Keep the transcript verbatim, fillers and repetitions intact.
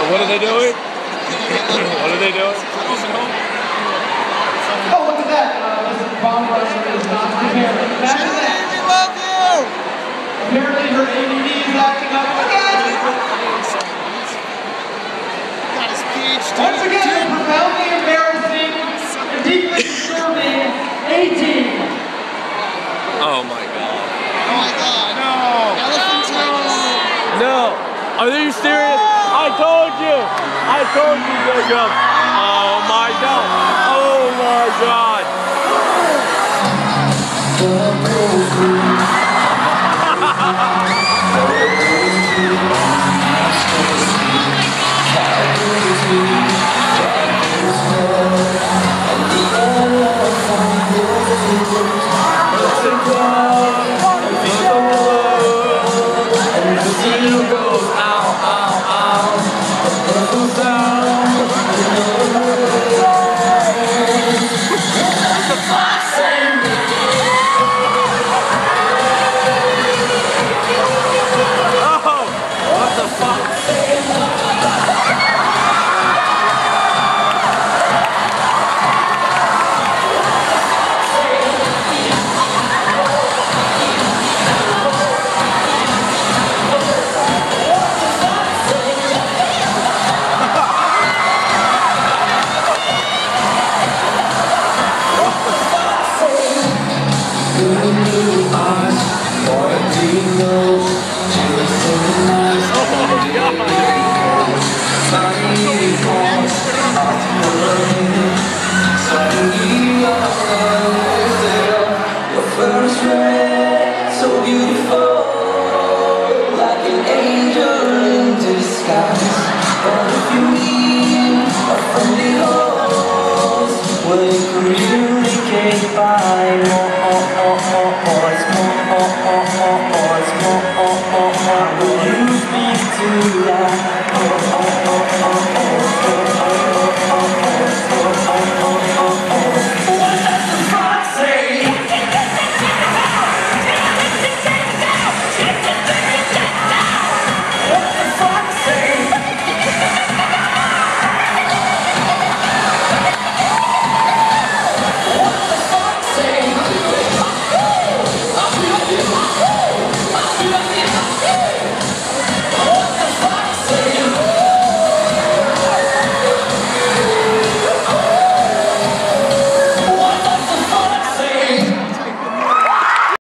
What are they doing? What are they doing? Oh, look at that! Uh, this is bomb rusher is not prepared. Imagine that. We love you! Apparently her A D D is acting up again! Got his P H D. Once again, the profoundly embarrassing and deeply disturbing eighteen. Oh my god. Oh my god. No. Elephantitis. No. Are you serious? I told you. I told you, Jacob. Oh my god. Oh my god. Will you really can't buy more?